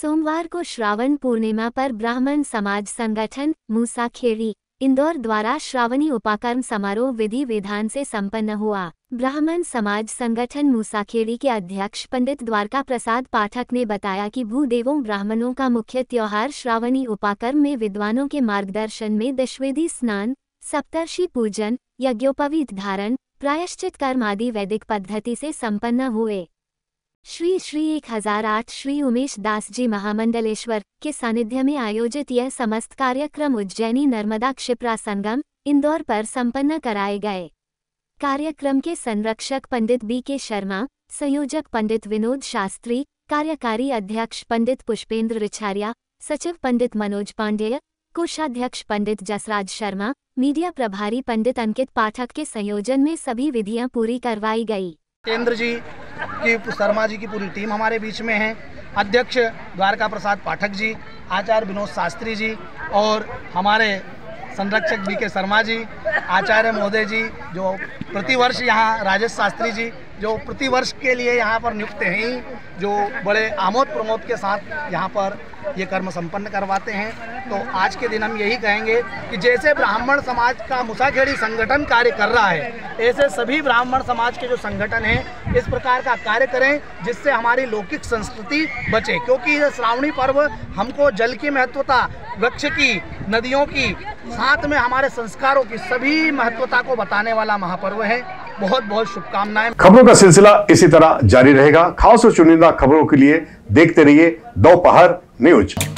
सोमवार को श्रावण पूर्णिमा पर ब्राह्मण समाज संगठन मूसाखेड़ी इंदौर द्वारा श्रावणी उपाकर्म समारोह विधि विधान से संपन्न हुआ। ब्राह्मण समाज संगठन मूसाखेड़ी के अध्यक्ष पंडित द्वारका प्रसाद पाठक ने बताया कि भूदेवों ब्राह्मणों का मुख्य त्योहार श्रावणी उपाकर्म में विद्वानों के मार्गदर्शन में दशवेदी स्नान, सप्तर्षि पूजन, यज्ञोपवीत धारण, प्रायश्चित कर्म आदि वैदिक पद्धति से संपन्न हुए। श्री 1008 श्री उमेश दास जी महामंडलेश्वर के सानिध्य में आयोजित यह समस्त कार्यक्रम उज्जैनी नर्मदा क्षिप्रा संगम इंदौर पर संपन्न कराए गए। कार्यक्रम के संरक्षक पंडित BK शर्मा, संयोजक पंडित विनोद शास्त्री, कार्यकारी अध्यक्ष पंडित पुष्पेंद्र रिछारिया, सचिव पंडित मनोज पांडेय, कोषाध्यक्ष पंडित जसराज शर्मा, मीडिया प्रभारी पंडित अंकित पाठक के संयोजन में सभी विधियां पूरी करवाई गई। केंद्र जी की शर्मा जी की पूरी टीम हमारे बीच में है। अध्यक्ष द्वारका प्रसाद पाठक जी, आचार्य विनोद शास्त्री जी और हमारे संरक्षक BK शर्मा जी, आचार्य महोदय जी जो प्रतिवर्ष यहाँ, राजेश शास्त्री जी जो प्रतिवर्ष के लिए यहाँ पर नियुक्त हैं, जो बड़े आमोद प्रमोद के साथ यहाँ पर ये कर्म संपन्न करवाते हैं। तो आज के दिन हम यही कहेंगे कि जैसे ब्राह्मण समाज का मूसाखेड़ी संगठन कार्य कर रहा है, ऐसे सभी ब्राह्मण समाज के जो संगठन हैं इस प्रकार का कार्य करें जिससे हमारी लौकिक संस्कृति बचे, क्योंकि ये श्रावणी पर्व हमको जल की महत्वता, वृक्ष की, नदियों की, साथ में हमारे संस्कारों की सभी महत्वता को बताने वाला महापर्व है। बहुत बहुत शुभकामनाएं। खबरों का सिलसिला इसी तरह जारी रहेगा। खास और चुनिंदा खबरों के लिए देखते रहिए दोपहर न्यूज।